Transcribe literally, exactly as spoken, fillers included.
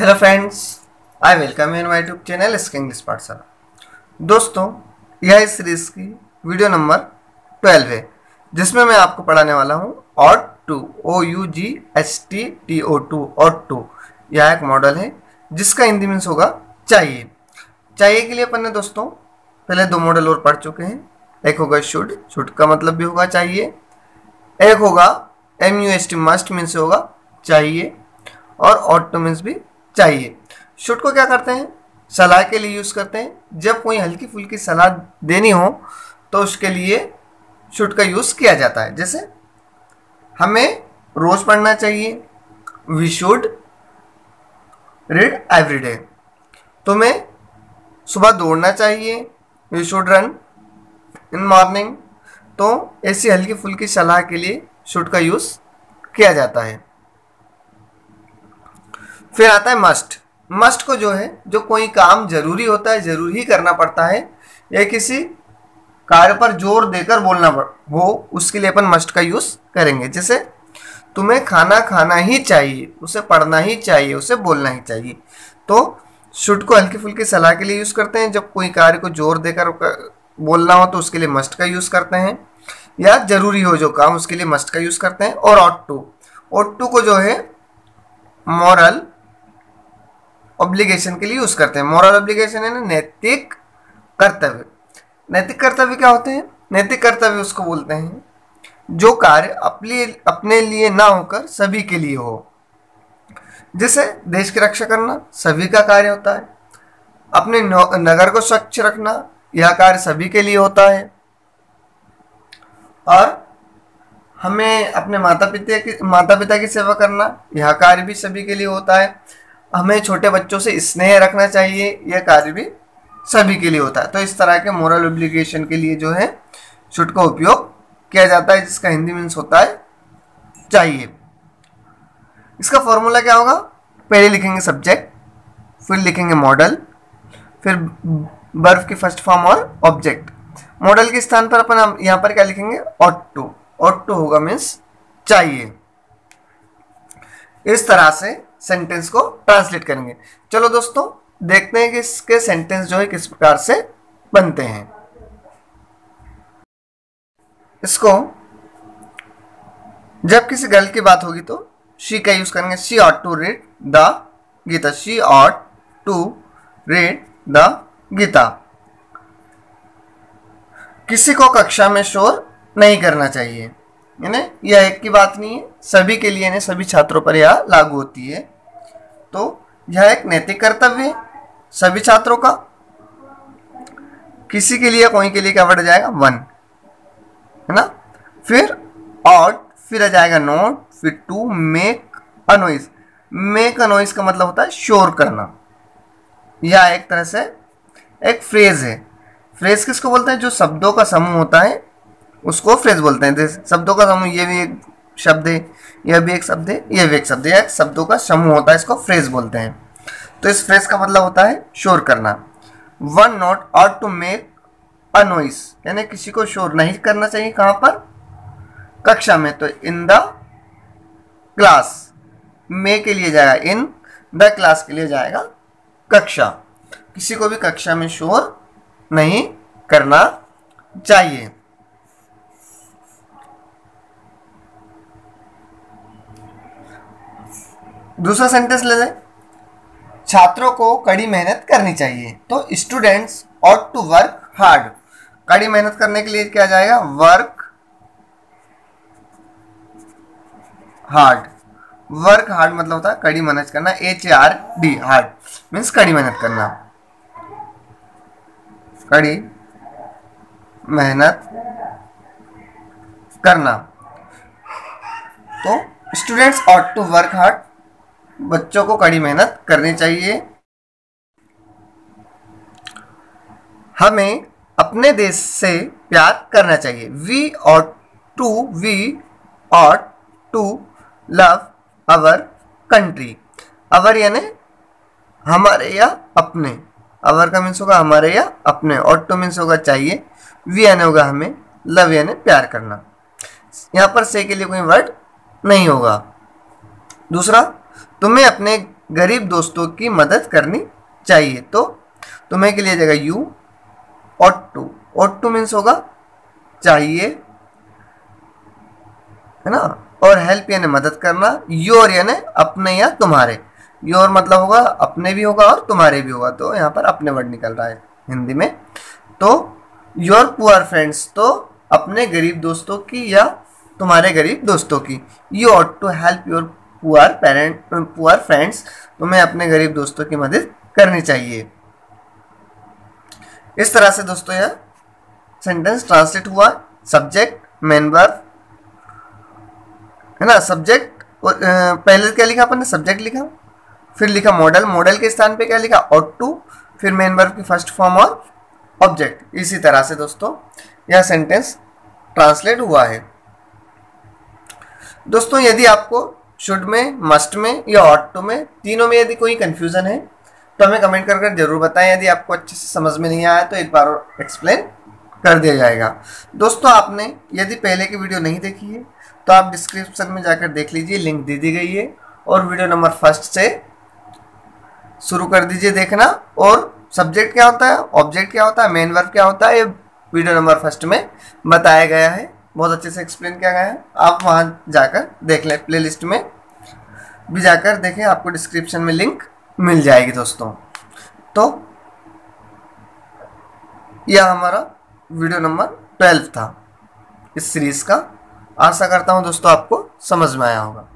Hello friends, I welcome in my YouTube channel इसके English पाठशाला। दोस्तों, यह इस सीरीज की वीडियो नंबर ट्वेल्व है, जिसमें मैं आपको पढ़ाने वाला हूँ ought to, O U G H T T O to, ought to. यह एक मॉडल है जिसका हिंदी मीन्स होगा चाहिए। चाहिए के लिए अपन ने दोस्तों पहले दो मॉडल और पढ़ चुके हैं। एक होगा शुड, शुड का मतलब भी होगा चाहिए। एक होगा M U S T, must means होगा चाहिए। और ऑट टू मीन्स भी चाहिए। शुड को क्या करते हैं, सलाह के लिए यूज़ करते हैं। जब कोई हल्की फुल्की सलाह देनी हो तो उसके लिए शुड का यूज़ किया जाता है। जैसे हमें रोज़ पढ़ना चाहिए, we should read every day. तुम्हें सुबह दौड़ना चाहिए, we should run in morning. तो ऐसी हल्की फुल्की सलाह के लिए शुड का यूज़ किया जाता है। फिर आता है मस्ट। मस्ट को जो है, जो कोई काम जरूरी होता है, जरूर ही करना पड़ता है, या किसी कार्य पर जोर देकर बोलना हो, उसके लिए अपन मस्ट का यूज करेंगे। जैसे तुम्हें खाना खाना ही चाहिए, उसे पढ़ना ही चाहिए, उसे बोलना ही चाहिए। तो शुड को हल्की फुल्की सलाह के लिए यूज करते हैं। जब कोई कार्य को जोर देकर बोलना हो तो उसके लिए मस्ट का यूज करते हैं, या जरूरी हो जो काम उसके लिए मस्ट का यूज करते हैं। और ऑट टू, ऑट टू को जो है मॉरल ऑब्लिगेशन के लिए यूज करते हैं। मॉरल ऑब्लिगेशन है ना, नैतिक कर्तव्य। नैतिक कर्तव्य क्या होते हैं? नैतिक कर्तव्य उसको बोलते हैं जो कार्य अपने अपने लिए ना होकर सभी के लिए हो। जैसे देश की रक्षा करना सभी का कार्य होता है, अपने नगर को स्वच्छ रखना यह कार्य सभी के लिए होता है, और हमें अपने माता पिता की माता पिता की सेवा करना यह कार्य भी सभी के लिए होता है। हमें छोटे बच्चों से स्नेह रखना चाहिए, यह कार्य भी सभी के लिए होता है। तो इस तरह के मोरल ऑब्लिगेशन के लिए जो है शुड का उपयोग किया जाता है, जिसका हिंदी मीन्स होता है चाहिए। इसका फॉर्मूला क्या होगा? पहले लिखेंगे सब्जेक्ट, फिर लिखेंगे मॉडल, फिर वर्ब की फर्स्ट फॉर्म और ऑब्जेक्ट। मॉडल के स्थान पर अपन हम यहाँ पर क्या लिखेंगे? Ought to. ऑट टू होगा मीन्स चाहिए। इस तरह से सेंटेंस को ट्रांसलेट करेंगे। चलो दोस्तों, देखते हैं कि इसके सेंटेंस जो है किस प्रकार से बनते हैं। इसको जब किसी गर्ल की बात होगी तो शी का यूज करेंगे। She ought to read the Gita. She ought to read the Gita. किसी को कक्षा में शोर नहीं करना चाहिए, यानी यह एक की बात नहीं है, सभी के लिए, सभी छात्रों पर यह लागू होती है। तो यह एक नैतिक कर्तव्य है सभी छात्रों का। किसी के लिए, कोई के लिए क्या बढ़ जाएगा? वन, है ना। फिर ऑट, फिर आ जाएगा नॉट, फिर to make a noise. Make a noise का मतलब होता है शोर करना। यह एक तरह से एक फ्रेज है। फ्रेज किसको बोलते हैं? जो शब्दों का समूह होता है उसको फ्रेज बोलते हैं। जैसे शब्दों का समूह, ये भी एक शब्द है, यह भी एक शब्द है, यह भी एक शब्द है, शब्दों का समूह होता है, इसको फ्रेज बोलते हैं। तो इस फ्रेज का मतलब होता है शोर करना। One not ought to make a noise, यानी किसी को शोर नहीं करना चाहिए। कहां पर? कक्षा में। तो इन द क्लास, में के लिए जाएगा इन, द क्लास के लिए जाएगा कक्षा। किसी को भी कक्षा में शोर नहीं करना चाहिए। दूसरा सेंटेंस ले लें। छात्रों को कड़ी मेहनत करनी चाहिए। तो students ought to work hard. कड़ी मेहनत करने के लिए क्या जाएगा? Work hard. वर्क हार्ड मतलब होता है कड़ी मेहनत करना। H A R D, hard means कड़ी मेहनत करना, कड़ी मेहनत करना। तो students ought to work hard, बच्चों को कड़ी मेहनत करनी चाहिए। हमें अपने देश से प्यार करना चाहिए। We ought to we ought to love our country. Our यानी हमारे या अपने। अवर का मीन्स होगा हमारे या अपने। ऑट टू मीन्स होगा चाहिए। वी यानी होगा हमें। लव यानी प्यार करना। यहाँ पर से के लिए कोई वर्ड नहीं होगा। दूसरा, तुम्हें अपने गरीब दोस्तों की मदद करनी चाहिए। तो तुम्हें के लिए जाएगा you, ought to. Ought to means होगा चाहिए, है ना, और हेल्प यानी मदद करना, योर यानी अपने या तुम्हारे। योर मतलब होगा अपने भी होगा और तुम्हारे भी होगा, तो यहाँ पर अपने वर्ड निकल रहा है हिंदी में। तो योर पुअर फ्रेंड्स, तो अपने गरीब दोस्तों की या तुम्हारे गरीब दोस्तों की। You ought to help your poor parent poor friends, तुम्हें अपने गरीब दोस्तों की मदद करनी चाहिए। इस तरह से दोस्तों यह सेंटेंस ट्रांसलेट हुआ। सब्जेक्ट, मेन वर्ब, है ना। सब्जेक्ट पहले क्या लिखा अपन ने, सब्जेक्ट लिखा, फिर लिखा मॉडल, मॉडल के स्थान पे क्या लिखा, ऑट टू, फिर मेन वर्ब की फर्स्ट फॉर्म और ऑब्जेक्ट। इसी तरह से दोस्तों यह सेंटेंस ट्रांसलेट हुआ है। दोस्तों यदि आपको शुड में, मस्ट में या ऑट टू में, तीनों में यदि कोई कंफ्यूजन है तो हमें कमेंट कर कर जरूर बताएं। यदि आपको अच्छे से समझ में नहीं आया तो एक बार और एक्सप्लेन कर दिया जाएगा। दोस्तों आपने यदि पहले की वीडियो नहीं देखी है तो आप डिस्क्रिप्शन में जाकर देख लीजिए, लिंक दे दी गई है। और वीडियो नंबर फर्स्ट से शुरू कर दीजिए देखना। और सब्जेक्ट क्या होता है, ऑब्जेक्ट क्या होता है, मेन वर्ब क्या होता है, ये वीडियो नंबर फर्स्ट में बताया गया है, बहुत अच्छे से एक्सप्लेन किया गया है। आप वहाँ जाकर देख लें, प्लेलिस्ट में भी जाकर देखें, आपको डिस्क्रिप्शन में लिंक मिल जाएगी दोस्तों। तो यह हमारा वीडियो नंबर ट्वेल्व था इस सीरीज का। आशा करता हूँ दोस्तों आपको समझ में आया होगा।